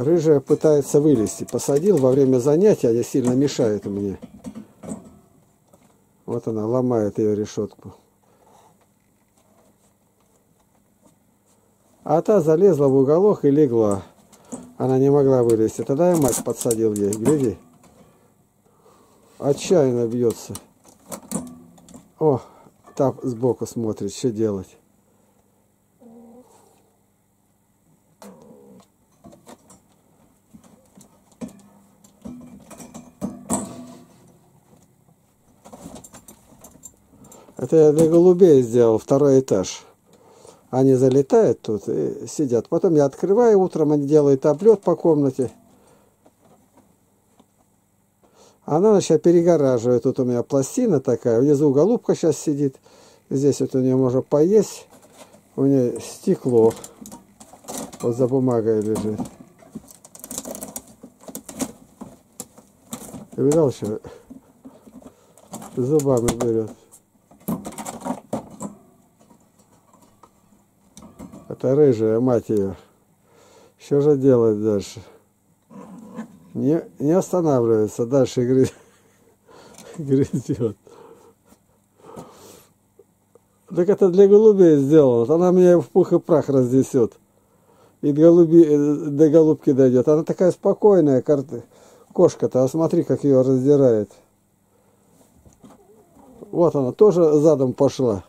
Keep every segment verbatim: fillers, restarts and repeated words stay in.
Рыжая пытается вылезти. Посадил во время занятия, она сильно мешает мне. Вот она ломает ее решетку. А та залезла в уголок и легла. Она не могла вылезти. Тогда я мать подсадил ей. Гляди. Отчаянно бьется. О, та сбоку смотрит, что делать. Это я для голубей сделал, второй этаж. Они залетают тут и сидят. Потом я открываю утром, они делают облет по комнате. А на ночь я перегораживаю. Тут у меня пластина такая. Внизу голубка сейчас сидит. Здесь вот у нее можно поесть. У нее стекло. Вот за бумагой лежит. Ты видал, что зубами берет? Это рыжая, мать ее. Что же делать дальше? Не, не останавливается, дальше грызет. грызет. Так это для голубей сделано. Она меня в пух и прах разнесет. И до, голуби, до голубки дойдет. Она такая спокойная, кошка-то. А смотри, как ее раздирает. Вот она тоже задом пошла.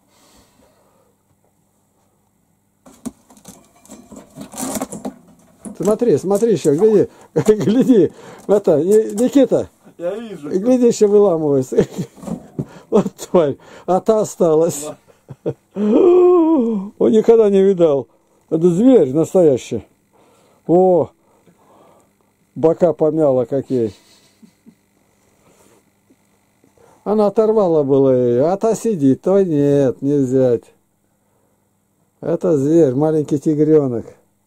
Смотри, смотри еще, гляди, гляди, это, Никита, я вижу. Гляди, еще выламывается. Вот тварь, а та осталась. Он никогда не видал. Это зверь настоящий. О, бока помяла какие. Она оторвала было ее, а та сидит, то нет, не взять. Это зверь, маленький тигренок.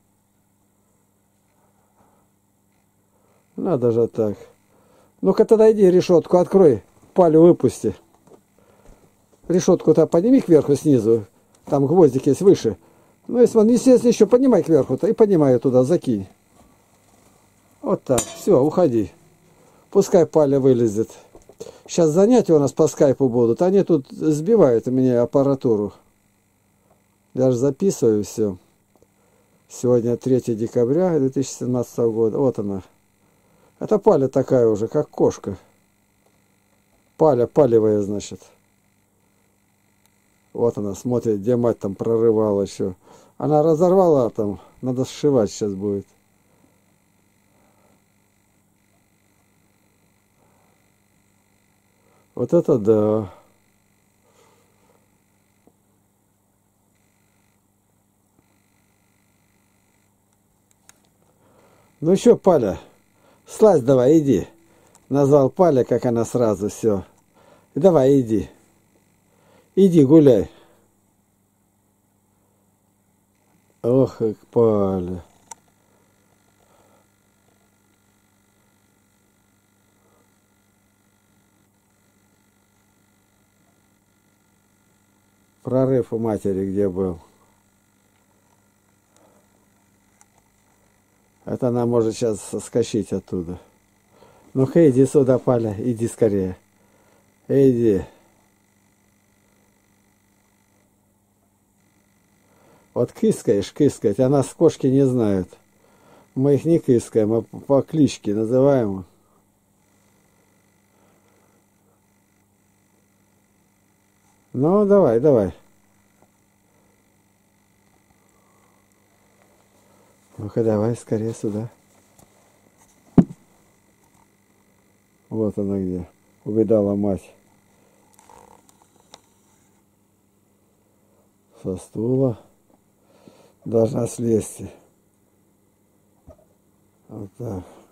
Надо же так. Ну-ка тогда иди решетку открой, палю выпусти. Решетку-то подними кверху снизу. Там гвоздик есть выше. Ну, если он, естественно, еще поднимай кверху-то и поднимай туда, закинь. Вот так. Все, уходи. Пускай паля вылезет. Сейчас занятия у нас по скайпу будут. Они тут сбивают у меня аппаратуру. Я же записываю все. Сегодня третье декабря две тысячи семнадцатого года. Вот она. Это паля такая уже, как кошка. Паля, палевая, значит. Вот она смотрит, где мать там прорывала еще. Она разорвала там, надо сшивать сейчас будет. Вот это да. Ну еще, Паля, слазь давай, иди. Назвал Паля, как она сразу, все. Давай, иди. Иди гуляй. Ох, как Паля. Прорыв у матери где был. Это она может сейчас соскочить оттуда. Ну-ка, иди сюда, Паля, иди скорее. Иди. Вот кыскаешь, кыскать, а нас кошки не знают. Мы их не кыскаем, а по кличке называем. Ну, давай, давай. Ну-ка, давай, скорее сюда. Вот она где. Увидала мать. Со стула. Должна слезть. Вот так.